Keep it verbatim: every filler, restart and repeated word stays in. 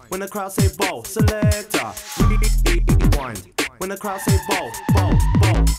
When the crowd say ball, selector, rewind. When the crowd say ball, ball, ball.